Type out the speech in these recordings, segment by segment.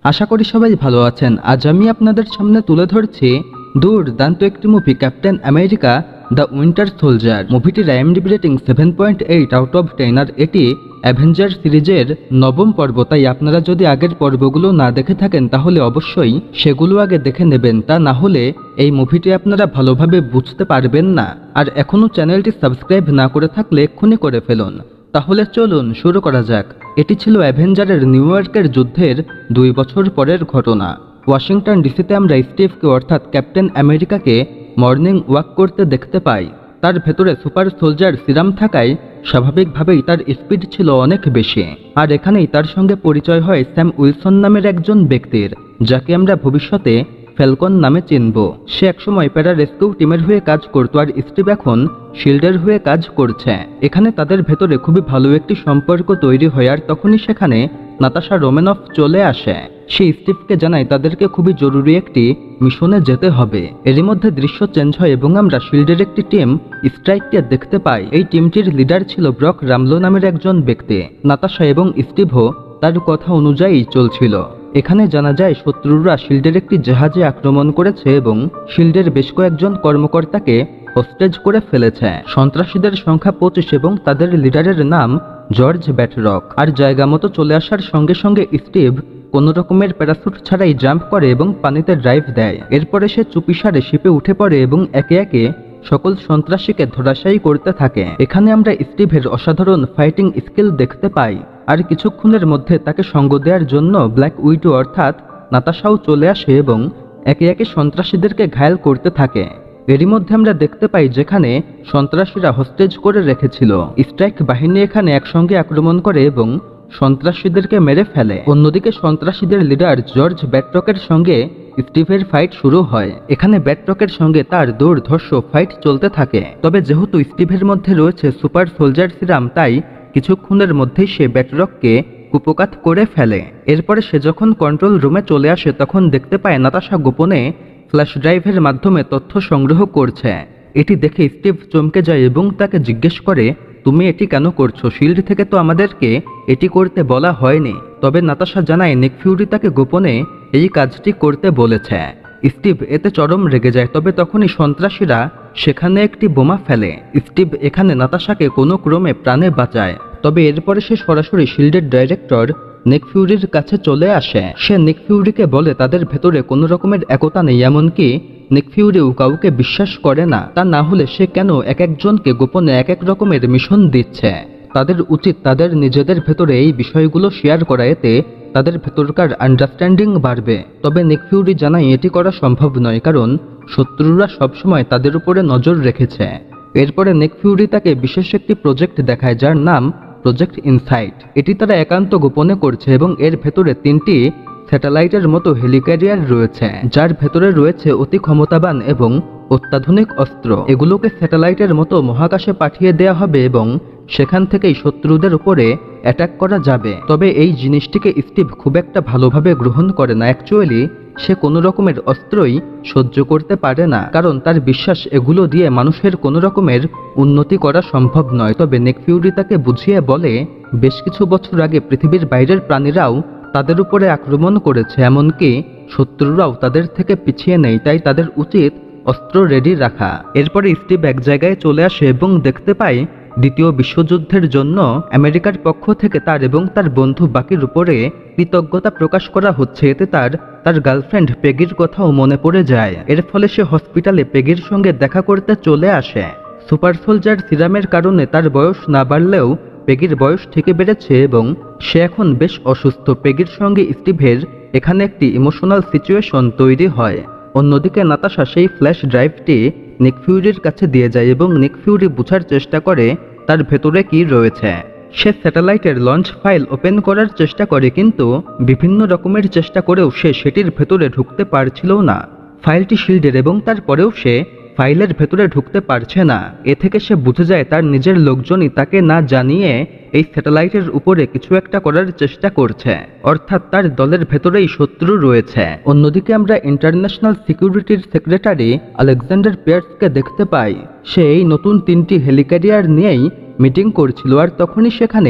আশা করি সবাই ভালো আছেন। আজ আমি আপনাদের সামনে তুলে ধরছি দুর্দান্ত একটি movie, Captain America the Winter Soldier. মুভিটির IMDb রেটিং 7.8 আউট অফ 10, আর এটি অ্যাভেঞ্জার সিরিজের নবম পর্ব। তাই আপনারা যদি আগের পর্বগুলো না দেখে থাকেন তাহলে অবশ্যই সেগুলো আগে দেখে নেবেন, তা না হলে এই মুভিটি আপনারা ভালোভাবে বুঝতে পারবেন না। আর এখনও চ্যানেলটি সাবস্ক্রাইব না করে থাকলে এক্ষুনি করে ফেলুন। তাহলে চলুন শুরু করা যাক। এটি ছিল অ্যাভেঞ্জারের নিউ ইয়র্কের যুদ্ধের 2 বছর পরের ঘটনা। ওয়াশিংটন ডিসিতে আমরা স্টিভকে অর্থাৎ ক্যাপ্টেন আমেরিকাকে মর্নিং ওয়াক করতে দেখতে পাই। তার ভেতরে সুপার সোলজার সিরাম থাকায় স্বাভাবিকভাবেই তার স্পিড ছিল অনেক বেশি। আর এখানেই তার সঙ্গে পরিচয় হয় স্যাম উইলসন নামের একজন ব্যক্তির, যাকে আমরা ভবিষ্যতে ফ্যালকন নামে চিনব। সে একসময় প্যারা রেস্কিউ টিমের হয়ে কাজ করত, আর স্টিভ এখন শিল্ডের হয়ে কাজ করছে। এখানে তাদের ভেতরে খুবই ভালো একটি সম্পর্ক তৈরি হয়। আর তখনই সেখানে নাতাশা রোমানফ চলে আসে। সে স্টিভকে জানায় তাদেরকে খুবই জরুরি একটি মিশনে যেতে হবে। এরই মধ্যে দৃশ্য চেঞ্জ হয় এবং আমরা শিল্ডের একটি টিম স্ট্রাইককে দেখতে পাই। এই টিমটির লিডার ছিল ব্রক রামলো নামের একজন ব্যক্তি। নাতাশা এবং স্টিভও তার কথা অনুযায়ী চলছিল। এখানে জানা যায় শত্রুরা শিল্ডের একটি জাহাজে আক্রমণ করেছে এবং শিল্ডের বেশ কয়েকজন কর্মকর্তাকে হোস্টেজ করে ফেলেছে। সন্ত্রাসীদের সংখ্যা 25 এবং তাদের লিডারের নাম জর্জ ব্যাটরক। আর জায়গা মতো চলে আসার সঙ্গে সঙ্গে স্টিভ কোনো রকমের প্যারাসুট ছাড়াই জাম্প করে এবং পানিতে ড্রাইভ দেয়। এরপরে সে চুপিসারে শিপে উঠে পড়ে এবং একে একে সকল সন্ত্রাসীকে ধরাশায়ী করতে থাকে। এখানে আমরা স্টিভের অসাধারণ ফাইটিং স্কিল দেখতে পাই। আর কিছুক্ষণের মধ্যে তাকে সঙ্গ দেওয়ার জন্য ব্ল্যাক উইডো অর্থাৎ নাতাশাও চলে আসে এবং একে একে সন্ত্রাসীদেরকে ঘায়েল করতে থাকে। এরই মধ্যে আমরা দেখতে পাই যেখানে সন্ত্রাসীরা হোস্টেজ করে রেখেছিল। স্ট্রাইক বাহিনী এখানে একসঙ্গে আক্রমণ করে এবং সন্ত্রাসীদেরকে মেরে ফেলে। অন্যদিকে সন্ত্রাসীদের লিডার জর্জ ব্যাটরকের সঙ্গে স্টিভের ফাইট শুরু হয়। এখানে ব্যাটরকের সঙ্গে তার দুর্ধর্ষ ফাইট চলতে থাকে। তবে যেহেতু স্টিভের মধ্যে রয়েছে সুপার সোলজার সিরাম, তাই কিছুক্ষণের মধ্যেই সে ব্যাটরককে কুপকাত করে ফেলে। এরপরে সে যখন কন্ট্রোল রুমে চলে আসে তখন দেখতে পায় নাতাশা গোপনে ফ্ল্যাশ ড্রাইভের মাধ্যমে তথ্য সংগ্রহ করছে। এটি দেখে স্টিভ চমকে যায় এবং তাকে জিজ্ঞেস করে, তুমি এটি কেন করছো? শিল্ড থেকে তো আমাদেরকে এটি করতে বলা হয়নি। তবে নাতাশা জানায় নিক ফিউরি তাকে গোপনে এই কাজটি করতে বলেছে। স্টিভ এতে চরম রেগে যায়। তবে তখনই সন্ত্রাসীরা সেখানে একটি বোমা ফেলে। স্টিভ এখানে নাতাশাকে কোনো ক্রমে প্রাণে বাঁচায়। তবে এরপরে সে সরাসরি শিল্ডের ডাইরেক্টর নিক ফিউরির কাছে চলে আসে। সে নিক ফিউরিকে বলে তাদের ভেতরে কোনো রকমের একতা নেই, এমনকি নিক ফিউরিও কাউকে বিশ্বাস করে না। তা না হলে সে কেন এক একজনকে গোপনে এক এক রকমের মিশন দিচ্ছে? তাদের উচিত তাদের নিজেদের ভেতরে এই বিষয়গুলো শেয়ার করা, এতে তাদের ভেতরকার আন্ডারস্ট্যান্ডিং বাড়বে। তবে নিক ফিউরি জানায় এটি করা সম্ভব নয়, কারণ শত্রুরা সবসময় তাদের উপরে নজর রেখেছে। এরপরে নিক ফিউরি তাকে বিশেষ একটি প্রজেক্ট দেখায় যার নাম প্রজেক্ট ইনসাইট। এটি তারা একান্ত গোপনে করছে এবং এর ভেতরে 3টি স্যাটেলাইটের মতো হেলিক্যারিয়ার রয়েছে, যার ভেতরে রয়েছে অতি ক্ষমতাবান এবং অত্যাধুনিক অস্ত্র। এগুলোকে স্যাটেলাইটের মতো মহাকাশে পাঠিয়ে দেওয়া হবে এবং সেখান থেকেই শত্রুদের উপরে অ্যাটাক করা যাবে। তবে এই জিনিসটিকে স্টিভ খুব একটা ভালোভাবে গ্রহণ করে না। অ্যাকচুয়ালি সে কোনো রকমের অস্ত্রই সহ্য করতে পারে না, কারণ তার বিশ্বাস এগুলো দিয়ে মানুষের কোনো রকমের উন্নতি করা সম্ভব নয়। তবে নিক ফিউরি তাকে বুঝিয়ে বলে, বেশ কিছু বছর আগে পৃথিবীর বাইরের প্রাণীরাও তাদের উপরে আক্রমণ করেছে, এমনকি শত্রুরাও তাদের থেকে পিছিয়ে নেই, তাই তাদের উচিত অস্ত্র রেডি রাখা। এরপরে স্টিভ এক জায়গায় চলে আসে এবং দেখতে পায় দ্বিতীয় বিশ্বযুদ্ধের জন্য আমেরিকার পক্ষ থেকে তার এবং তার বন্ধু বাকির উপরে কৃতজ্ঞতা প্রকাশ করা হচ্ছে। এতে তার গার্লফ্রেন্ড পেগির কথাও মনে পড়ে যায়। এর ফলে সে হসপিটালে পেগির সঙ্গে দেখা করতে চলে আসে। সুপার সোলজার সিরামের কারণে তার বয়স না বাড়লেও পেগির বয়স থেকে বেড়েছে এবং সে এখন বেশ অসুস্থ। পেগির সঙ্গে স্টিভের এখানে একটি ইমোশনাল সিচুয়েশন তৈরি হয়। অন্যদিকে নাতাশা সেই ফ্ল্যাশ ড্রাইভটি নিক ফিউরির কাছে দিয়ে যায় এবং নিক ফিউরি বোঝার চেষ্টা করে তার ভেতরে কি রয়েছে। সে স্যাটেলাইটের লঞ্চ ফাইল ওপেন করার চেষ্টা করে, কিন্তু বিভিন্ন রকমের চেষ্টা করেও সে সেটির ভেতরে ঢুকতে পারছিল না। ফাইলটি শিল্ডের এবং তারপরেও সে ফাইলের ভেতরে ঢুকতে পারছে না। এ থেকে সে বুঝে যায় তার নিজের লোকজনই তাকে না জানিয়ে এই স্যাটেলাইটের উপরে কিছু একটা করার চেষ্টা করছে, অর্থাৎ তার দলের ভেতরেই শত্রু রয়েছে। অন্যদিকে আমরা ইন্টারন্যাশনাল সিকিউরিটির সেক্রেটারি আলেকজান্ডার পিয়ার্সকে দেখতে পাই। সে এই নতুন 3টি হেলিক্যারিয়ার নিয়েই মিটিং করছিল। আর তখনই সেখানে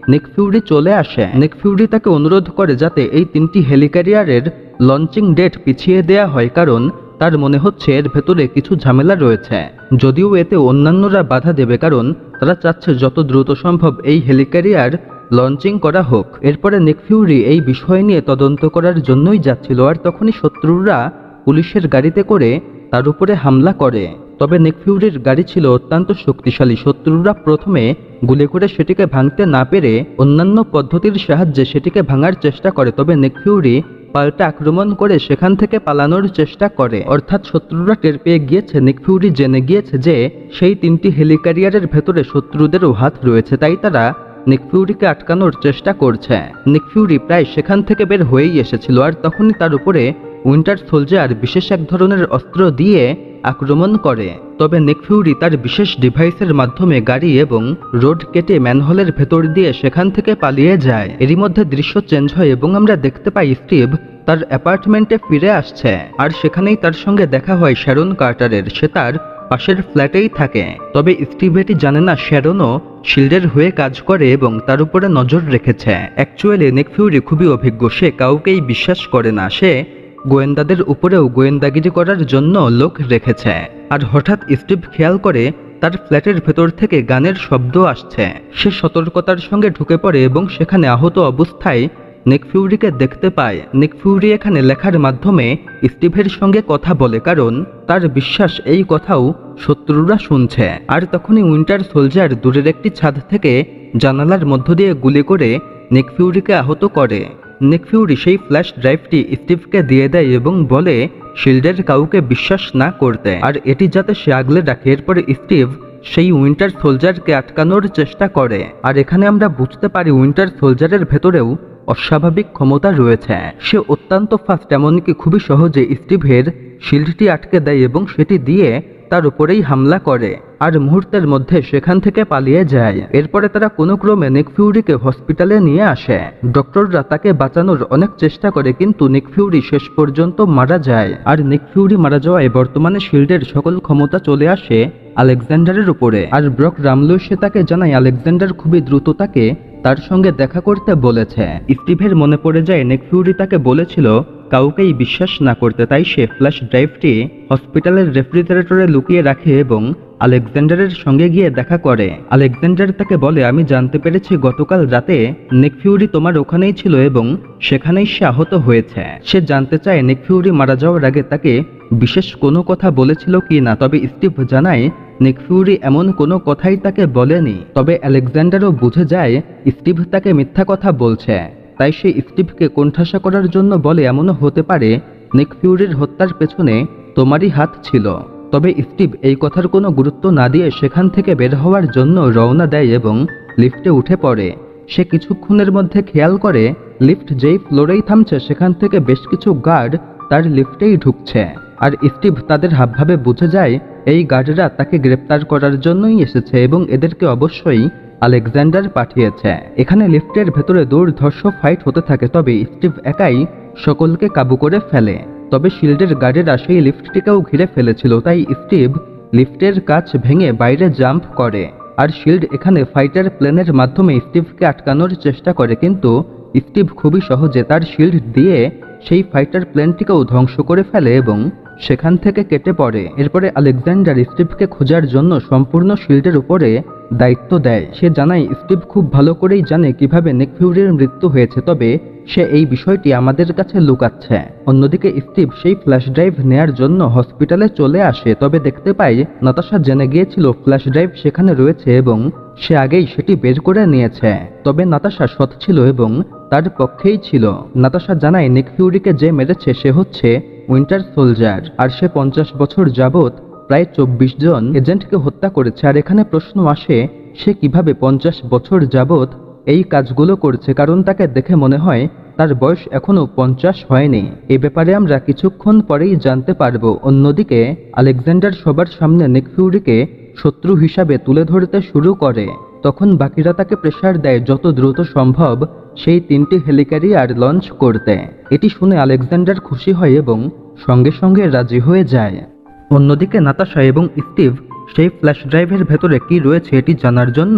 নিক ফিউরি চলে আসে। নিক ফিউরি তাকে অনুরোধ করে যাতে এই 3টি হেলিক্যারিয়ারের লঞ্চিং ডেট পিছিয়ে দেয়া হয়, কারণ তার মনে হচ্ছে এর ভেতরে কিছু ঝামেলা রয়েছে। যদিও এতে অন্যান্যরা বাধা দেবে, কারণ তারা চাচ্ছে যত দ্রুত সম্ভব এই হেলিক্যারিয়ার লঞ্চিং করা হোক। এরপরে নিক ফিউরি এই বিষয় নিয়ে তদন্ত করার জন্যই যাচ্ছিল, আর তখনই শত্রুরা পুলিশের গাড়িতে করে তার উপরে হামলা করে। তবে নিক ফিউরির গাড়ি ছিল অত্যন্ত শক্তিশালী। শত্রুরা প্রথমে গুলি করে সেটিকে ভাঙতে না পেরে অন্যান্য পদ্ধতির সাহায্যে সেটিকে ভাঙার চেষ্টা করে, তবে নিক ফিউরি পাল্টা আক্রমণ করে সেখান থেকে পালানোর চেষ্টা করে। অর্থাৎ শত্রুরা টের পেয়ে গিয়েছে, নিক ফিউরি জেনে গিয়েছে যে সেই 3টি হেলিক্যারিয়ারের ভেতরে শত্রুদেরও হাত রয়েছে, তাই তারা নিক ফিউরিকে আটকানোর চেষ্টা করছে। নিক ফিউরি প্রায় সেখান থেকে বের হয়েই এসেছিল, আর তখনই তার উপরে উইন্টার সোলজার বিশেষ এক ধরনের অস্ত্র দিয়ে আক্রমণ করে। তবে নিক ফিউরি তার বিশেষ ডিভাইসের মাধ্যমে গাড়ি এবং রোড কেটে ম্যানহোলের ভেতর দিয়ে সেখান থেকে পালিয়ে যায়। এরই মধ্যে দৃশ্য চেঞ্জ হয় এবং আমরা দেখতে পাই স্টিভ তার অ্যাপার্টমেন্টে ফিরে আসছে, আর সেখানেই তার সঙ্গে দেখা হয় শ্যারন কার্টারের। সে তার পাশের ফ্ল্যাটেই থাকে। তবে স্টিভ এটি জানে না শ্যারনও শিল্ডের হয়ে কাজ করে এবং তার উপরে নজর রেখেছে। অ্যাকচুয়ালি নিক ফিউরি খুবই অভিজ্ঞ, সে কাউকেই বিশ্বাস করে না। সে গোয়েন্দাদের উপরেও গোয়েন্দাগিরি করার জন্য লোক রেখেছে। আর হঠাৎ স্টিভ খেয়াল করে তার ফ্ল্যাটের ভেতর থেকে গানের শব্দ আসছে। সে সতর্কতার সঙ্গে ঢুকে পড়ে এবং সেখানে আহত অবস্থায় নিক ফিউরিকে দেখতে পায়। নিক ফিউরি এখানে লেখার মাধ্যমে স্টিভের সঙ্গে কথা বলে, কারণ তার বিশ্বাস এই কথাও শত্রুরা শুনছে। আর তখনই উইন্টার সোলজার দূরের একটি ছাদ থেকে জানালার মধ্য দিয়ে গুলি করে নিক ফিউরিকে আহত করে। নিক ফিউরি সেই ফ্ল্যাশ ড্রাইভটি স্টিভকে দিয়ে দেয় এবং বলে শিল্ডের কাউকে বিশ্বাস না করতে, আর এটি যাতে সে আগলে রাখে। এরপরে স্টিভ সেই উইন্টার সোলজারকে আটকানোর চেষ্টা করে। আর এখানে আমরা বুঝতে পারি উইন্টার সোলজারের ভেতরেও অস্বাভাবিক ক্ষমতা রয়েছে। সে অত্যন্ত ফাস্ট, এমনকি খুবই সহজে স্টিভের শিল্ডটি আটকে দেয় এবং সেটি দিয়ে তার উপরেই হামলা করে, আর মুহূর্তের মধ্যে সেখান থেকে পালিয়ে যায়। এরপরে তারা কোনো ক্রমে নিক ফিউরিকে হসপিটালে নিয়ে আসে। ডক্টররা তাকে বাঁচানোর অনেক চেষ্টা করে, কিন্তু নিক ফিউরি শেষ পর্যন্ত মারা যায়। আর নিক ফিউরি মারা যাওয়ায় বর্তমানে শিল্ডের সকল ক্ষমতা চলে আসে আলেকজান্ডারের উপরে। আর ব্রক রামলুই সে তাকে জানায় আলেকজান্ডার খুবই দ্রুত তাকে তার সঙ্গে দেখা করতে বলেছে। স্টিভের মনে পড়ে যায় নিক ফিউরি তাকে বলেছিল কাউকেই বিশ্বাস না করতে, তাই সে ফ্ল্যাশ ড্রাইভটি হসপিটালের রেফ্রিজারেটরে লুকিয়ে রাখে এবং আলেকজান্ডারের সঙ্গে গিয়ে দেখা করে। আলেকজান্ডার তাকে বলে আমি জানতে পেরেছি গতকাল রাতে নিক ফিউরি তোমার ওখানেই ছিল এবং সেখানেই সে আহত হয়েছে। সে জানতে চায় নিক ফিউরি মারা যাওয়ার আগে তাকে বিশেষ কোনো কথা বলেছিল কি না। তবে স্টিভ জানায় নিক ফিউরি এমন কোনো কথাই তাকে বলেনি। তবে আলেকজান্ডারও বুঝে যায় স্টিভ তাকে মিথ্যা কথা বলছে, তাই সে স্টিভকে কোণঠাসা করার জন্য বলে এমনও হতে পারে নিক ফিউরির হত্যার পেছনে তোমারই হাত ছিল। তবে স্টিভ এই কথার কোনো গুরুত্ব না দিয়ে সেখান থেকে বের হওয়ার জন্য রওনা দেয় এবং লিফটে উঠে পড়ে। সে কিছুক্ষণের মধ্যে খেয়াল করে লিফট যেই ফ্লোরেই থামছে সেখান থেকে বেশ কিছু গার্ড তার লিফটেই ঢুকছে। আর স্টিভ তাদের হাবভাবে বুঝে যায় এই গার্ডরা তাকে গ্রেপ্তার করার জন্যই এসেছে এবং এদেরকে অবশ্যই আলেকজান্ডার পাঠিয়েছে। এখানে লিফটের ভেতরে দুর্ধর্ষ ফাইট হতে থাকে, তবে স্টিভ একাই সকলকে কাবু করে ফেলে। তবে শিল্ডের গার্ডেরা সেই লিফটটিকেও ঘিরে ফেলেছিল, তাই স্টিভ লিফটের কাচ ভেঙে বাইরে জাম্প করে। আর শিল্ড এখানে ফাইটার প্লেনের মাধ্যমে স্টিভকে আটকানোর চেষ্টা করে, কিন্তু স্টিভ খুবই সহজে তার শিল্ড দিয়ে সেই ফাইটার প্লেনটিকেও ধ্বংস করে ফেলে এবং সেখান থেকে কেটে পড়ে। এরপরে আলেকজান্ডার স্টিভকে খোঁজার জন্য সম্পূর্ণ শিল্ডের উপরে দায়িত্ব দেয়। সে জানায় স্টিভ খুব ভালো করেই জানে কিভাবে নিক ফিউরির মৃত্যু হয়েছে, তবে সে এই বিষয়টি আমাদের কাছে লুকাচ্ছে। অন্যদিকে স্টিভ সেই ফ্ল্যাশ ড্রাইভ নেয়ার জন্য হসপিটালে চলে আসে। তবে দেখতে পাই নাতাশা জেনে গিয়েছিল ফ্ল্যাশ ড্রাইভ সেখানে রয়েছে এবং সে আগেই সেটি বের করে নিয়েছে। তবে নাতাশা সৎ ছিল এবং তার পক্ষেই ছিল। নাতাশা জানায় নিক ফিউরিকে যে মেরেছে সে হচ্ছে উইন্টার সোলজার, আর সে 50 বছর যাবৎ প্রায় 24 জন এজেন্টকে হত্যা করেছে। আর এখানে প্রশ্ন আসে সে কিভাবে 50 বছর যাবৎ এই কাজগুলো করছে, কারণ তাকে দেখে মনে হয় তার বয়স এখনো 50 হয়নি। এ ব্যাপারে আমরা কিছুক্ষণ পরেই জানতে পারবো। অন্যদিকে আলেকজান্ডার সবার সামনে নিক ফিউরিকে শত্রু হিসাবে তুলে ধরতে শুরু করে। তখন বাকিরা তাকে প্রেসার দেয় যত দ্রুত সম্ভব সেই 3টি হেলিক্যারিয়ার লঞ্চ করতে। এটি শুনে আলেকজান্ডার খুশি হয় এবং সঙ্গে সঙ্গে রাজি হয়ে যায়। অন্যদিকে নাতাশা এবং স্টিভ সেই ফ্ল্যাশ ড্রাইভের ভেতরে কি রয়েছে এটি জানার জন্য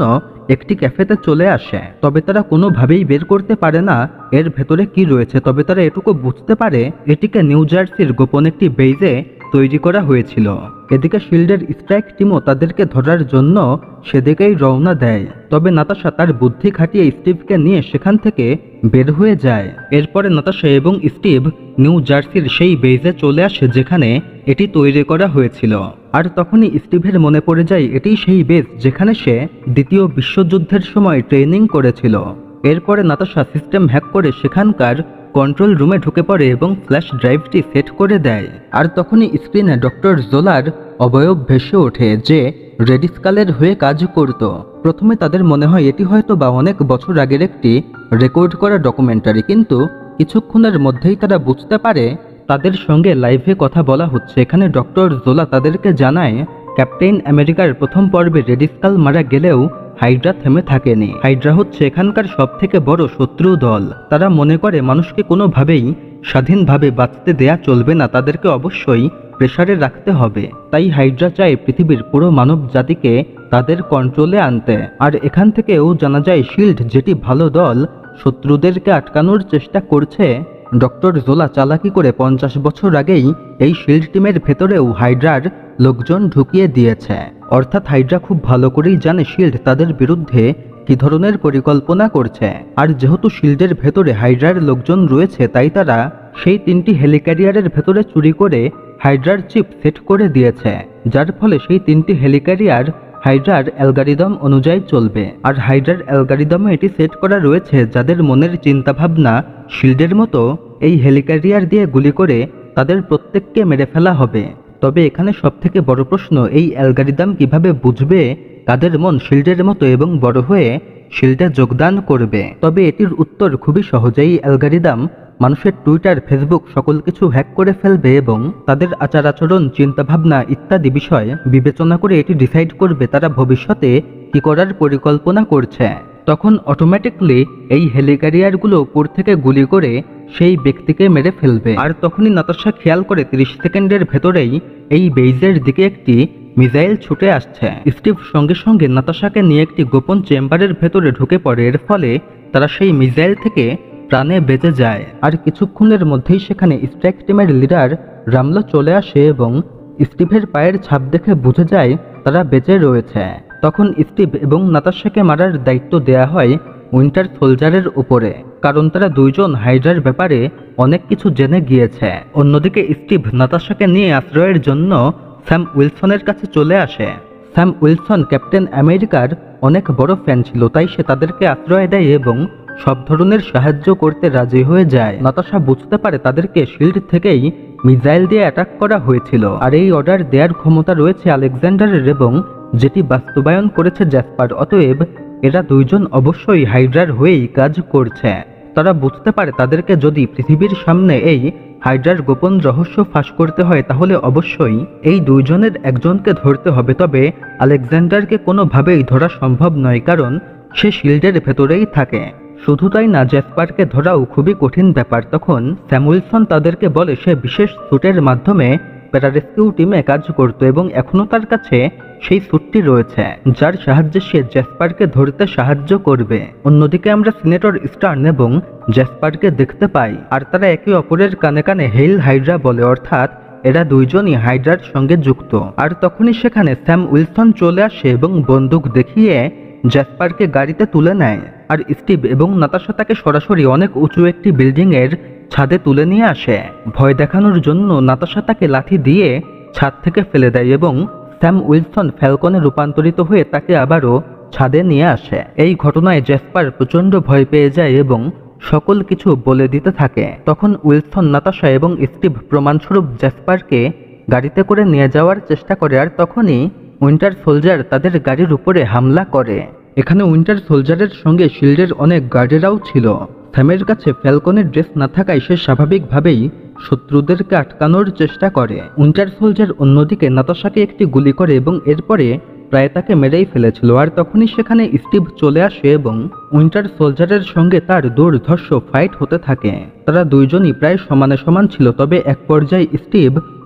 একটি ক্যাফেতে চলে আসে। তবে তারা কোনোভাবেই বের করতে পারে না এর ভেতরে কি রয়েছে। তবে তারা এটুকু বুঝতে পারে এটিকে নিউ জার্সির গোপন একটি বেইজে তৈরি করা হয়েছিল। এদিকে শিল্ডের স্ট্রাইক টিমও তাদেরকে ধরার জন্য সেদিকেই রওনা দেয়। তবে নাতাশা তার বুদ্ধি খাটিয়ে স্টিভকে নিয়ে সেখান থেকে বের হয়ে যায়। এরপরে নাতাশা এবং স্টিভ নিউ জার্সির সেই বেইজে চলে আসে যেখানে এটি তৈরি করা হয়েছিল। আর তখনই স্টিভের মনে পড়ে যায় এটি সেই বেজ যেখানে সে দ্বিতীয় বিশ্বযুদ্ধের সময় ট্রেনিং করেছিল। এরপরে নাতাশা সিস্টেম হ্যাক করে সেখানকার কন্ট্রোল রুমে ঢুকে পড়ে এবং ফ্ল্যাশ ড্রাইভটি সেট করে দেয়। আর তখনই স্ক্রিনে ডক্টর জোলার অবয়ব ভেসে ওঠে যে রেড স্কালের হয়ে কাজ করত। প্রথমে তাদের মনে হয় এটি হয়তো বা অনেক বছর আগের একটি রেকর্ড করা ডকুমেন্টারি, কিন্তু কিছুক্ষণের মধ্যেই তারা বুঝতে পারে তাদের সঙ্গে লাইভে কথা বলা হচ্ছে। এখানে ডক্টর জোলা তাদেরকে জানায় ক্যাপ্টেন আমেরিকার প্রথম পর্বে রেড স্কাল মারা গেলেও হাইড্রা থেমে থাকেনি। হাইড্রা হচ্ছে এখানকার সবথেকে বড় শত্রু দল। তারা মনে করে মানুষকে কোনোভাবেই স্বাধীনভাবে বাঁচতে দেয়া চলবে না, তাদেরকে অবশ্যই প্রেসারে রাখতে হবে। তাই হাইড্রা চায় পৃথিবীর পুরো মানব জাতিকে তাদের কন্ট্রোলে আনতে। আর এখান থেকেও জানা যায় শিল্ড যেটি ভালো দল শত্রুদেরকে আটকানোর চেষ্টা করছে। ডক্টর জোলা চালাকি করে 50 বছর আগেই এই শিল্ড টিমের ভেতরেও হাইড্রার লোকজন ঢুকিয়ে দিয়েছে। অর্থাৎ হাইড্রা খুব ভালো করেই জানে শিল্ড তাদের বিরুদ্ধে কি ধরনের পরিকল্পনা করছে। আর যেহেতু শিল্ডের ভেতরে হাইড্রার লোকজন রয়েছে তাই তারা সেই 3টি হেলিক্যারিয়ারের ভেতরে চুরি করে হাইড্রার চিপ সেট করে দিয়েছে, যার ফলে সেই 3টি হেলিক্যারিয়ার হাইড্রার অ্যালগরিদম অনুযায়ী চলবে। আর হাইড্রার অ্যালগরিদমে এটি সেট করা রয়েছে যাদের মনের চিন্তাভাবনা শিল্ডের মতো এই হেলিক্যারিয়ার দিয়ে গুলি করে তাদের প্রত্যেককে মেরে ফেলা হবে। তবে এখানে সবথেকে বড় প্রশ্ন, এই অ্যালগরিদম কিভাবে বুঝবে কাদের মন শিল্ডের মতো এবং বড় হয়ে শিল্ডে যোগদান করবে? তবে এটির উত্তর খুবই সহজেই। অ্যালগরিদম মানুষের টুইটার, ফেসবুক সকল কিছু হ্যাক করে ফেলবে এবং তাদের আচার আচরণ, চিন্তাভাবনা ইত্যাদি বিষয় বিবেচনা করে এটি ডিসাইড করবে তারা ভবিষ্যতে কি করার পরিকল্পনা করছে। তখন অটোমেটিকলি এই হেলিক্যারিয়ারগুলো উপর থেকে গুলি করে সেই ব্যক্তিকে মেরে ফেলবে। আর তখনই নাতাশা খেয়াল করে 30 সেকেন্ডের ভেতরেই এই বেইজের দিকে একটি মিসাইল ছুটে আসছে। স্টিভ সঙ্গে সঙ্গে নাতাশাকে নিয়ে একটি গোপন চেম্বারের ভেতরে ঢুকে পড়ে। এর ফলে তারা সেই মিসাইল থেকে প্রাণে বেঁচে যায়। আর কিছুক্ষণের মধ্যেই সেখানে স্ট্রাইক টিমের লিডার রামলো চলে আসে এবং স্টিভের পায়ের ছাপ দেখে বুঝে যায় তারা বেঁচে রয়েছে। তখন স্টিভ এবং নাতাশাকে মারার দায়িত্ব দেয়া হয় উইন্টার সোলজারের উপরে, কারণ তারা দুইজন হাইড্রার ব্যাপারে অনেক কিছু জেনে গিয়েছে। অন্যদিকে স্টিভ নাতাশাকে নিয়ে আশ্রয়ের জন্য স্যাম উইলসনের কাছে চলে আসে। স্যাম উইলসন ক্যাপ্টেন আমেরিকার অনেক বড় ফ্যান ছিল, তাই সে তাদেরকে আশ্রয় দেয় এবং সব ধরনের সাহায্য করতে রাজি হয়ে যায়। নাতাশা বুঝতে পারে তাদেরকে শিল্ড থেকেই মিসাইল দিয়ে অ্যাটাক করা হয়েছিল, আর এই অর্ডার দেওয়ার ক্ষমতা রয়েছে আলেকজান্ডারের এবং যেটি বাস্তবায়ন করেছে জ্যাসপার। অতএব এরা দুইজন অবশ্যই হাইড্রার হয়েই কাজ করছে। তারা বুঝতে পারে তাদেরকে যদি পৃথিবীর সামনে এই হাইড্রার গোপন রহস্য ফাঁস করতে হয় তাহলে অবশ্যই এই দুইজনের একজনকে ধরতে হবে। তবে আলেকজান্ডারকে কোনোভাবেই ধরা সম্ভব নয়, কারণ সে শিল্ডের ভেতরেই থাকে। শুধু তাই না, জ্যাসপারকে ধরাও খুবই কঠিন ব্যাপার। তখন স্যাম উইলসন তাদেরকে বলে সে বিশেষ স্যুটের মাধ্যমে প্যারারেস্কিউ টিমে কাজ করত এবং এখনও তার কাছে সেই স্যুটটি রয়েছে যার সাহায্যে সে জ্যাসপারকে ধরতে সাহায্য করবে। অন্যদিকে আমরা সিনেটর স্টার্ন এবং জ্যাসপারকে দেখতে পাই, আর তারা একে অপরের কানে কানে হেইল হাইড্রা বলে, অর্থাৎ এরা দুইজনই হাইড্রার সঙ্গে যুক্ত। আর তখনই সেখানে স্যাম উইলসন চলে আসে এবং বন্দুক দেখিয়ে জ্যাসপারকে গাড়িতে তুলে নেয়। আর স্টিভ এবং নাতাশা তাকে সরাসরি অনেক উঁচু একটি বিল্ডিং এর ছাদে তুলে নিয়ে আসে। ভয় দেখানোর জন্য নাতাশা তাকে লাঠি দিয়ে ছাদ থেকে ফেলে দেয় এবং স্যাম উইলসন ফ্যালকনে রূপান্তরিত হয়ে তাকে আবারও ছাদে নিয়ে আসে। এই ঘটনায় জ্যাসপার প্রচণ্ড ভয় পেয়ে যায় এবং সকল কিছু বলে দিতে থাকে। তখন উইলসন, নাতাশা এবং স্টিভ প্রমাণস্বরূপ জ্যাসপারকে গাড়িতে করে নিয়ে যাওয়ার চেষ্টা করে। আর তখনই উইন্টার সোলজার তাদের গাড়ির উপরে হামলা করে। এখানে উইন্টার সোলজারের সঙ্গে শিল্ডের অনেক গার্ডেরাও ছিল। স্যামের কাছে ফ্যালকনের ড্রেস না থাকায় সে স্বাভাবিকভাবেই শত্রুদেরকে আটকানোর চেষ্টা করে। উইন্টার সোলজার অন্যদিকে নাতাশাকে একটি গুলি করে এবং এরপরে প্রায় তাকে মেরেই ফেলেছিল। আর তখনই সেখানে স্টিভ চলে আসে এবং উইন্টার সোলজারের সঙ্গে তার দুর্ধর্ষ ফাইট হতে থাকে। তারা দুইজনই প্রায় সমানে সমান ছিল, তবে এক পর্যায়ে স্টিভ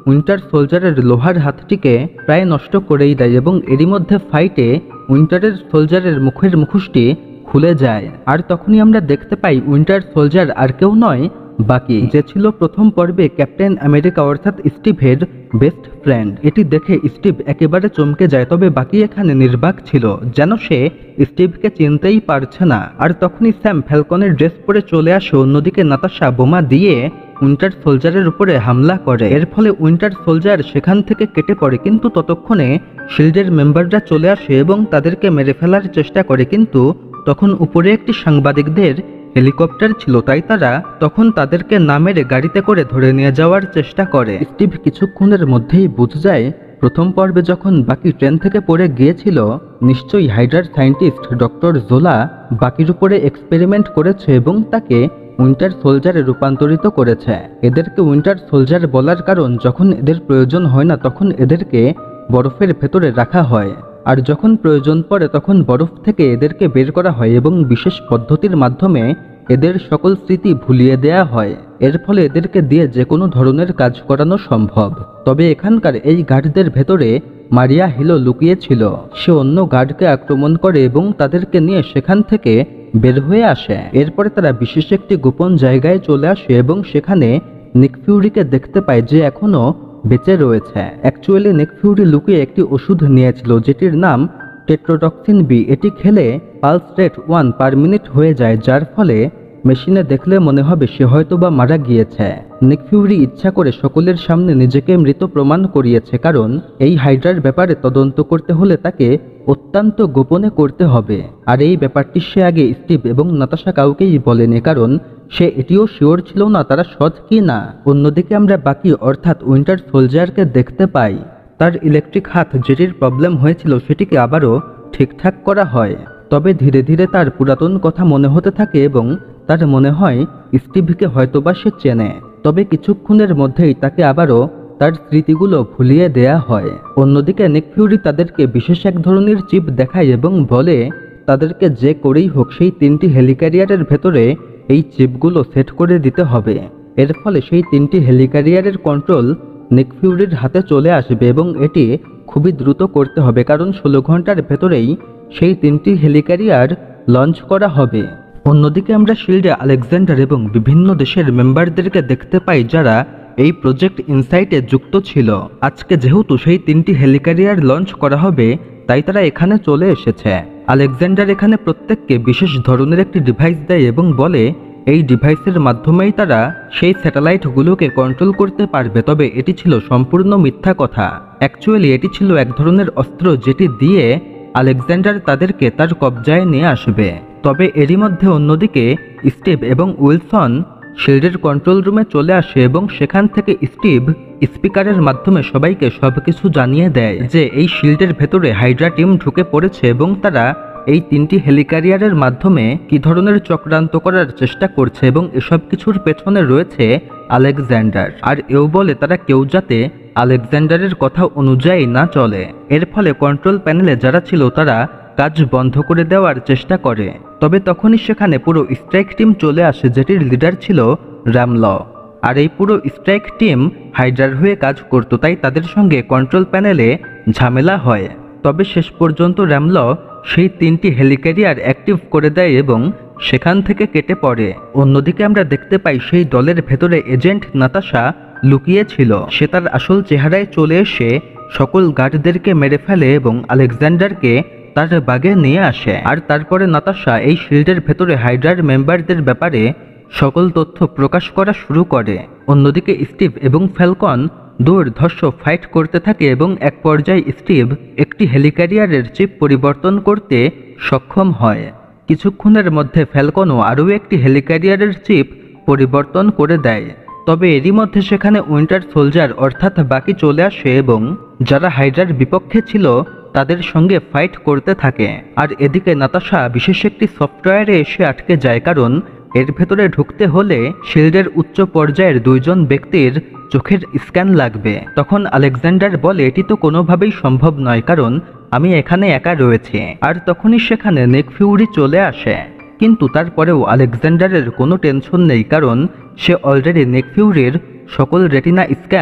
উইন্টার সোলজারের লোহার হাতটিকে প্রায় নষ্ট করেই দেয় এবং এরই মধ্যে ফাইটে উইন্টারের সোলজারের মুখের মুখোশটি খুলে যায়। আর তখনই আমরা দেখতে পাই উইন্টার সোলজার আর কেউ নয় বাকি, যে ছিল প্রথম পর্বে ক্যাপ্টেন আমেরিকা অর্থাৎ স্টিভের বেস্ট ফ্রেন্ড। এটি দেখে স্টিভ একেবারে চমকে যায়, তবে বাকি এখানে নির্বাক ছিল, যেন সে স্টিভকে চিনতেই পারছে না। আর তখনই স্যাম ফ্যালকনের ড্রেস পরে চলে আসে। অন্যদিকে নাতাশা বোমা দিয়ে উইন্টার সোলজারের উপরে হামলা করে। এর ফলে উইন্টার সোলজার সেখান থেকে কেটে পড়ে, কিন্তু ততক্ষণে শিল্ডের মেম্বাররা চলে আসে এবং তাদেরকে মেরে ফেলার চেষ্টা করে। কিন্তু তখন উপরে একটি সাংবাদিকদের হেলিকপ্টার ছিল, তাই তারা তখন তাদেরকে না মেরে গাড়িতে করে ধরে নিয়ে যাওয়ার চেষ্টা করে। স্টিভ কিছুক্ষণের মধ্যেই বুঝে যায় প্রথম পর্বে যখন বাকি ট্রেন থেকে পড়ে গিয়েছিল, নিশ্চয়ই হাইড্রার সায়েন্টিস্ট ডক্টর জোলা বাকির উপরে এক্সপেরিমেন্ট করেছে এবং তাকে উইন্টার সোলজারে রূপান্তরিত করেছে। এদেরকে উইন্টার সোলজার বলার কারণ যখন এদের প্রয়োজন হয় না তখন এদেরকে বরফের ভেতরে রাখা হয়, আর যখন প্রয়োজন পড়ে তখন বরফ থেকে এদেরকে বের করা হয় এবং বিশেষ পদ্ধতির মাধ্যমে এদের সকল স্মৃতি ভুলিয়ে দেয়া হয়। এর ফলে এদেরকে দিয়ে যে কোনো ধরনের কাজ করানো সম্ভব। তবে এখানকার এই গার্ডদের ভেতরে মারিয়া হিলো লুকিয়েছিল। সে অন্য গার্ডকে আক্রমণ করে এবং তাদেরকে নিয়ে সেখান থেকে বের হয়ে আসে। এরপরে তারা বিশেষ একটি গোপন জায়গায় চলে আসে এবং সেখানে নিক ফিউরিকে দেখতে পায়, যে এখনো বেঁচে রয়েছে। অ্যাকচুয়ালি নিক ফিউরি লুকিয়ে একটি ওষুধ নিয়েছিল যেটির নাম টেট্রোটক্সিন বি। এটি খেলে পালস রেট 1 পার মিনিট হয়ে যায়, যার ফলে মেশিনে দেখলে মনে হবে সে হয়তোবা মারা গিয়েছে। নিক ফিউরি ইচ্ছা করে সকলের সামনে নিজেকে মৃত প্রমাণ করিয়েছে, কারণ এই হাইড্রার ব্যাপারে তদন্ত করতে হলে তাকে অত্যন্ত গোপনে করতে হবে। আর এই ব্যাপারটি সে আগে স্টিভ এবং নাতাশা কাউকেই বলেনি, কারণ সে এটিও শিওর ছিল না তারা সৎ কি না। অন্যদিকে আমরা বাকি অর্থাৎ উইন্টার সোলজারকে দেখতে পাই। তার ইলেকট্রিক হাত যেটির প্রবলেম হয়েছিল সেটিকে আবারও ঠিকঠাক করা হয়, তবে ধীরে ধীরে তার পুরাতন কথা মনে হতে থাকে এবং তার মনে হয় স্টিভকে হয়তোবা সে চেনে। তবে কিছুক্ষণের মধ্যেই তাকে আবারও তার স্মৃতিগুলো ভুলিয়ে দেয়া হয়। অন্যদিকে নিক ফিউরি তাদেরকে বিশেষ এক ধরনের চিপ দেখায় এবং বলে তাদেরকে যে করেই হোক সেই 3টি হেলিক্যারিয়ারের ভেতরে এই চিপগুলো সেট করে দিতে হবে। এর ফলে সেই 3টি হেলিক্যারিয়ারের কন্ট্রোল নিক ফিউরির হাতে চলে আসবে এবং এটি খুবই দ্রুত করতে হবে, কারণ 16 ঘন্টার ভেতরেই সেই 3টি হেলিক্যারিয়ার লঞ্চ করা হবে। অন্যদিকে আমরা শিল্ডে আলেকজান্ডার এবং বিভিন্ন দেশের মেম্বারদেরকে দেখতে পাই যারা এই প্রজেক্ট ইনসাইটে যুক্ত ছিল। আজকে যেহেতু সেই 3টি হেলিক্যারিয়ার লঞ্চ করা হবে তাই তারা এখানে চলে এসেছে। আলেকজান্ডার এখানে প্রত্যেককে বিশেষ ধরনের একটি ডিভাইস দেয় এবং বলে এই ডিভাইসের মাধ্যমেই তারা সেই স্যাটেলাইটগুলোকে কন্ট্রোল করতে পারবে। তবে এটি ছিল সম্পূর্ণ মিথ্যা কথা। অ্যাকচুয়ালি এটি ছিল এক ধরনের অস্ত্র যেটি দিয়ে আলেকজান্ডার তাদেরকে তার কবজায় নিয়ে আসবে। তবে এরই মধ্যে অন্যদিকে স্টিভ এবং উইলসন শিল্ডের কন্ট্রোল রুমে চলে আসে এবং সেখান থেকে স্টিভ স্পিকারের মাধ্যমে সবাইকে সবকিছু জানিয়ে দেয় যে এই শিল্ডের ভেতরে হাইড্রা টিম ঢুকে পড়েছে এবং তারা এই 3টি হেলিক্যারিয়ারের মাধ্যমে কি ধরনের চক্রান্ত করার চেষ্টা করছে এবং এসব কিছুর পেছনে রয়েছে আলেকজান্ডার। আর এও বলে তারা কেউ যাতে আলেকজান্ডারের কথা অনুযায়ী না চলে। এর ফলে কন্ট্রোল প্যানেলে যারা ছিল তারা কাজ বন্ধ করে দেওয়ার চেষ্টা করে। তবে তখনই সেখানে পুরো স্ট্রাইক টিম চলে আসে যেটির লিডার ছিল র্যামল। আর এই পুরো স্ট্রাইক টিম হাইড্রার হয়ে কাজ করত, তাই তাদের সঙ্গে কন্ট্রোল প্যানেলে ঝামেলা হয়। তবে শেষ পর্যন্ত র্যামল সেই 3টি হেলিক্যারিয়ার অ্যাক্টিভ করে দেয় এবং সেখান থেকে কেটে পড়ে। অন্যদিকে আমরা দেখতে পাই সেই দলের ভেতরে এজেন্ট নাতাশা লুকিয়েছিল। সে তার আসল চেহারায় চলে এসে সকল গার্ডদেরকে মেরে ফেলে এবং আলেকজান্ডারকে তার বাগে নিয়ে আসে। আর তারপরে নাতাশা এই শিল্ডের ভেতরে হাইড্রার মেম্বারদের ব্যাপারে সকল তথ্য প্রকাশ করা শুরু করে। অন্যদিকে স্টিভ এবং ফ্যালকন দুর্ধর্ষ ফাইট করতে থাকে এবং এক পর্যায়ে স্টিভ একটি হেলিক্যারিয়ারের চিপ পরিবর্তন করতে সক্ষম হয়। কিছুক্ষণের মধ্যে ফ্যালকনও আরও একটি হেলিক্যারিয়ারের চিপ পরিবর্তন করে দেয়। তবে এরই মধ্যে সেখানে উইন্টার সোলজার অর্থাৎ বাকি চলে আসে এবং যারা হাইড্রার বিপক্ষে ছিল তাদের সঙ্গে ফাইট করতে থাকে। আর এদিকে নাতাশা বিশেষ একটি সফটওয়্যারে এসে আটকে যায়, কারণ এর ভেতরে ঢুকতে হলে শিল্ডের উচ্চ পর্যায়ের 2 জন ব্যক্তির চোখের স্ক্যান লাগবে। তখন আলেকজান্ডার বলে এটি তো কোনোভাবেই সম্ভব নয়, কারণ আমি এখানে একা রয়েছি। আর তখনই সেখানে নিক ফিউরি চলে আসে, কিন্তু তারপরেও আলেকজান্ডারের কোনো টেনশন নেই, কারণ সে অলরেডি নিক ফিউরির সকল রেটিনা স্ক্যান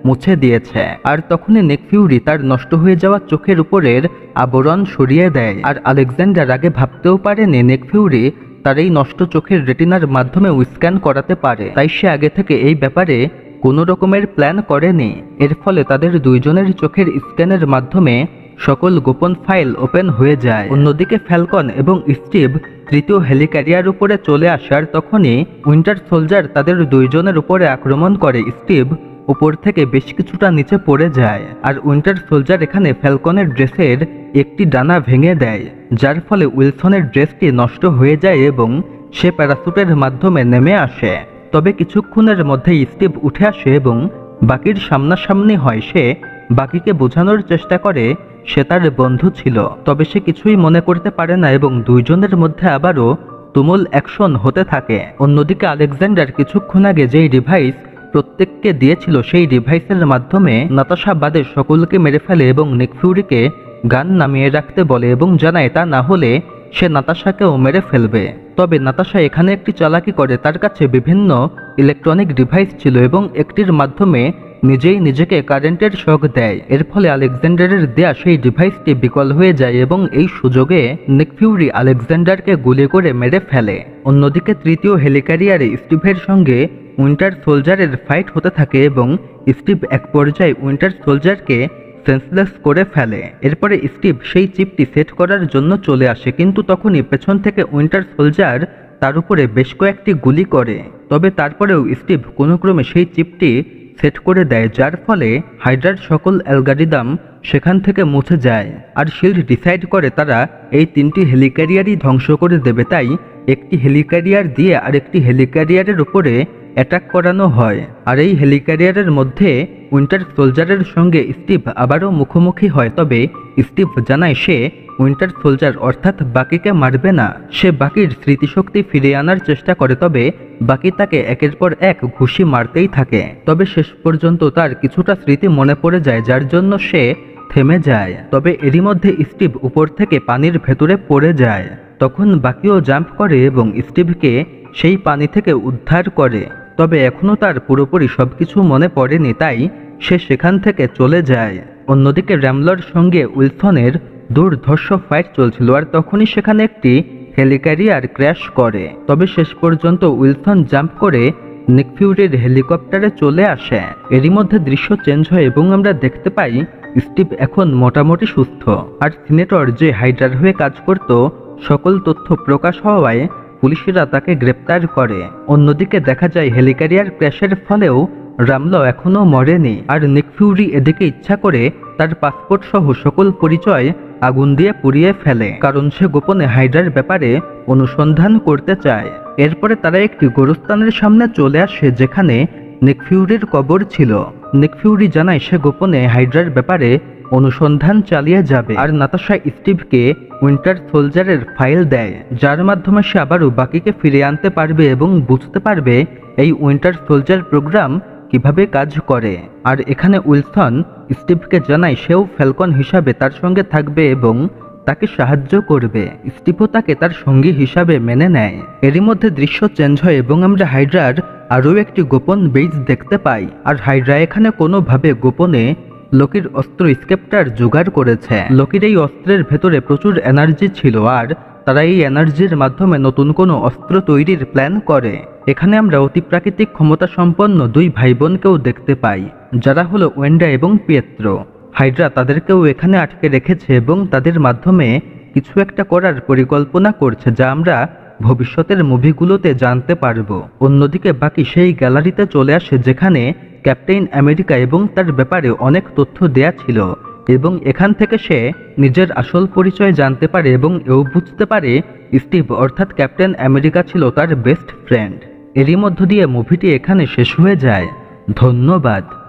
মুছে দিয়েছে। আর তখনই নিক ফিউরি তার নষ্ট হয়ে যাওয়া চোখের উপরের আবরণ সরিয়ে দেয়। আর আলেকজান্ডার আগে ভাবতেও পারেনি নিক ফিউরি তার এই নষ্ট চোখের রেটিনার মাধ্যমে স্ক্যান করাতে পারে, তাই সে আগে থেকে এই ব্যাপারে কোনো রকমের প্ল্যান করেনি। এর ফলে তাদের দুইজনের চোখের স্ক্যানের মাধ্যমে সকল গোপন ফাইল ওপেন হয়ে যায়। অন্যদিকে ফ্যালকন এবং স্টিভ তৃতীয় হেলিক্যারিয়ার উপরে চলে আসার তখনই উইন্টার সোলজার তাদের দুইজনের উপরে আক্রমণ করে। স্টিভ উপর থেকে বেশ কিছুটা নিচে পড়ে যায়, আর উইন্টার সোলজার এখানে ফ্যালকনের ড্রেসের একটি ডানা ভেঙে দেয়, যার ফলে উইলসনের ড্রেসটি নষ্ট হয়ে যায় এবং সে প্যারাসুটের মাধ্যমে নেমে আসে। তবে কিছুক্ষণের মধ্যেই স্টিভ উঠে আসে এবং বাকির সামনাসামনি হয়। সে বাকিকে বোঝানোর চেষ্টা করে সে তার বন্ধু ছিল, তবে সে কিছুই মনে করতে পারে না এবং দুইজনের মধ্যে আবারও তুমুল অ্যাকশন হতে থাকে। অন্যদিকে আলেকজান্ডার কিছুক্ষণ আগে যেই ডিভাইস প্রত্যেককে দিয়েছিল সেই ডিভাইসের মাধ্যমে নাতাশা বাদে সকলকে মেরে ফেলে এবং নিক ফিউরিকে গান নামিয়ে রাখতে বলে এবং জানায় তা না হলে সে নাতাশাকেও মেরে ফেলবে। তবে নাতাশা এখানে একটি চালাকি করে, তার কাছে বিভিন্ন ইলেকট্রনিক ডিভাইস ছিল এবং একটির মাধ্যমে নিজেই নিজেকে কারেন্টের শক দেয়। এর ফলে আলেকজান্ডারের দেয়া সেই ডিভাইসটি বিকল হয়ে যায় এবং এই সুযোগে নিক ফিউরি আলেকজান্ডারকে গুলি করে মেরে ফেলে। অন্যদিকে তৃতীয় হেলিক্যারিয়ারে স্টিভের সঙ্গে উইন্টার সোলজারের ফাইট হতে থাকে এবং স্টিভ এক পর্যায়ে উইন্টার সোলজারকে সেন্সলেস করে ফেলে। এরপরে স্টিভ সেই চিপটি সেট করার জন্য চলে আসে, কিন্তু তখনই পেছন থেকে উইন্টার সোলজার তার উপরে বেশ কয়েকটি গুলি করে। তবে তারপরেও স্টিভ কোনো ক্রমে সেই চিপটি সেট করে দেয়, যার ফলে হাইড্রার সকল অ্যালগরিদম সেখান থেকে মুছে যায়। আর শিল্ড ডিসাইড করে তারা এই তিনটি হেলিক্যারিয়ারই ধ্বংস করে দেবে, তাই একটি হেলিক্যারিয়ার দিয়ে আরেকটি হেলিক্যারিয়ারের উপরে অ্যাটাক করানো হয়। আর এই হেলিক্যারিয়ারের মধ্যে উইন্টার সোলজারের সঙ্গে স্টিভ আবারও মুখোমুখি হয়। তবে স্টিভ জানায় সে উইন্টার সোলজার অর্থাৎ বাকিকে মারবে না, সে বাকির স্মৃতিশক্তি ফিরিয়ে আনার চেষ্টা করে। তবে বাকি তাকে একের পর এক ঘুষি মারতেই থাকে, তবে শেষ পর্যন্ত তার কিছুটা স্মৃতি মনে পড়ে যায়, যার জন্য সে থেমে যায়। তবে এরই মধ্যে স্টিভ উপর থেকে পানির ভেতরে পড়ে যায়। তখন বাকিও জাম্প করে এবং স্টিভকে সেই পানি থেকে উদ্ধার করে। তবে এখনও তার পুরোপুরি সবকিছু মনে পড়েনি, তাই সে সেখান থেকে চলে যায়। অন্যদিকে র্যামলর সঙ্গে উইলসনের দুর্ধর্ষ ফাইট চলছিল, আর তখনই সেখানে একটি হেলিক্যারিয়ার ক্র্যাশ করে। তবে শেষ পর্যন্ত উইলসন জাম্প করে নিক ফিউরির হেলিকপ্টারে চলে আসে। এরই মধ্যে দৃশ্য চেঞ্জ হয় এবং আমরা দেখতে পাই স্টিভ এখন মোটামুটি সুস্থ। আর সিনেটর যে হাইড্রার হয়ে কাজ করত সকল তথ্য প্রকাশ হওয়ায় পুলিশরা তাকে গ্রেপ্তার করে। অন্যদিকে দেখা যায় হেলিক্যারিয়ার ক্র্যাশের ফলেও রামলো এখনও মরেনি, আর নিক ফিউরি এদিকে ইচ্ছা করে তার পাসপোর্ট সহ সকল পরিচয় আগুন দিয়ে পুড়িয়ে ফেলে, কারণ সে গোপনে হাইড্রার ব্যাপারে অনুসন্ধান করতে চায়। এরপরে তারা একটি গোরস্থানের সামনে চলে আসে যেখানে নিক ফিউরির কবর ছিল। নিক ফিউরি জানায় সে গোপনে হাইড্রার ব্যাপারে অনুসন্ধান চালিয়ে যাবে, আর নাতাশা স্টিভকে উইন্টার সোলজারের ফাইল দেয়, যার মাধ্যমে সে আবারও বাকিকে ফিরিয়ে আনতে পারবে এবং বুঝতে পারবে এই উইন্টার সোলজার প্রোগ্রাম কিভাবে কাজ করে। আর এখানে উইলসন স্টিভকে জানায় সেও ফ্যালকন হিসাবে তার সঙ্গে থাকবে এবং তাকে সাহায্য করবে। স্টিভও তাকে তার সঙ্গী হিসাবে মেনে নেয়। এরই মধ্যে দৃশ্য চেঞ্জ হয় এবং আমরা হাইড্রার আরও একটি গোপন বেজ দেখতে পাই। আর হাইড্রা এখানে কোনোভাবে গোপনে লোকির অস্ত্র স্কেপটার জোগাড় করেছে। লোকির এই অস্ত্রের ভেতরে প্রচুর এনার্জি ছিল, আর তারা এই এনার্জির মাধ্যমে নতুন কোনো অস্ত্র তৈরির প্ল্যান করে। এখানে আমরা অতিপ্রাকৃতিক ক্ষমতা সম্পন্ন দুই ভাই বোনকেও দেখতে পাই, যারা হলো ওয়েন্ডা এবং পিয়েত্রো। হাইড্রা তাদেরকেও এখানে আটকে রেখেছে এবং তাদের মাধ্যমে কিছু একটা করার পরিকল্পনা করছে, যা আমরা ভবিষ্যতের মুভিগুলোতে জানতে পারবো। অন্যদিকে বাকি সেই গ্যালারিতে চলে আসে যেখানে ক্যাপ্টেন আমেরিকা এবং তার ব্যাপারে অনেক তথ্য দেয়া ছিল, এবং এখান থেকে সে নিজের আসল পরিচয় জানতে পারে এবং এও বুঝতে পারে স্টিভ অর্থাৎ ক্যাপ্টেন আমেরিকা ছিল তার বেস্ট ফ্রেন্ড। এরই মধ্য দিয়ে মুভিটি এখানে শেষ হয়ে যায়। ধন্যবাদ।